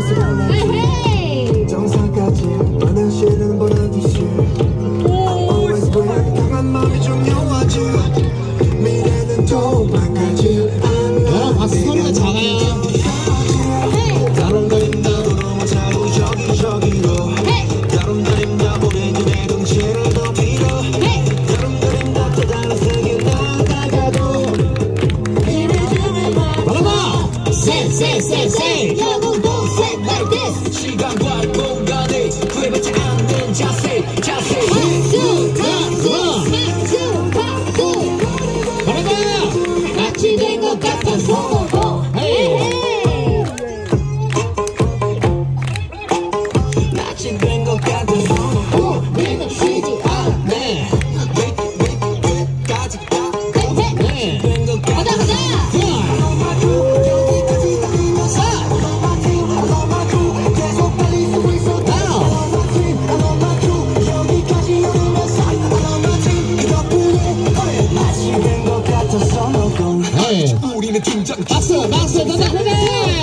에헤이. 정상까지 많은 시는 보내듯이 Always win 강한 마음이 중요하지 미래는 도망가지 않아 박수 소리가 작아요. 다름다림다 너무 자유저기저기로 다름다림다 우리들의 덩치를 더 밀어 다름다림다 또 다른 세계 나가도 바라봐! 세! 영웅도 set like this. 시간과 공간에 구애받지 않는 자세 박수 바라봐! 같이 된 것 같아서 에헤이. 낯이 된 것 같아서 우리는 쉬지 않네. 까지 에헤이. 된것 가자 가자. 우리는 등장 박수 던져 그래!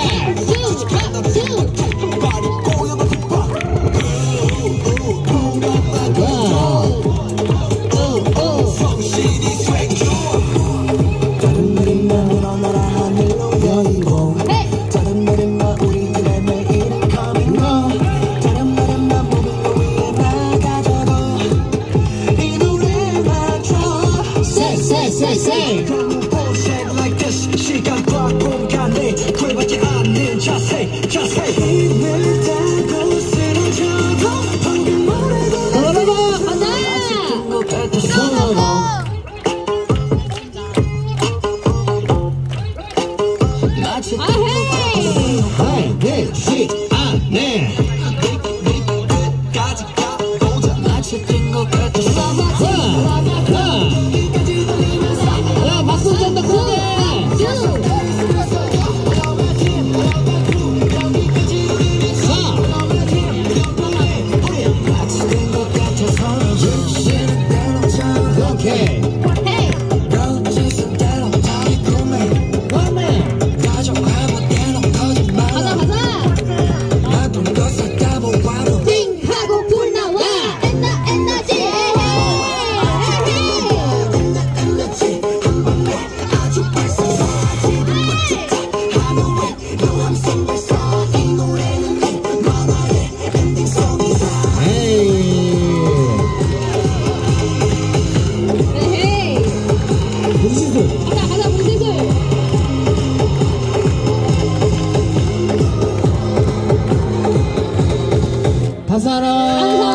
발이 꼬여도 뒷발 성실히 swag 다른 그림만 우러나라 하늘로 열리고 다른 그림만 우리들의 내일은 coming on 다른 그림만 몸을 위해 나가자고 이 노래 맞춰 세! bullshit like this 시간과 공간에 구애받지 않는 자세 힘을 달고 쓰러져도 방금 뭐래도 바라봐! 된 것 같아서 마치 반드시 안내! 끝까지 가보자 마치 된 것 같아서 야 박수 좀 더 크게! 마치 된 것 같아서 오케이! 지수대로 다리 꿈에 가져가고 대놓고 가자 가자. 나도 것을 까보아도 띵 하고 불 나와. 엔나지. 끝났지 한 번에 아주 발사사지 하늘에 너함 생발사 이 노래는 내 만화의 엔딩송이다 에헤이. 분신술! 가자 문제들. 다사람!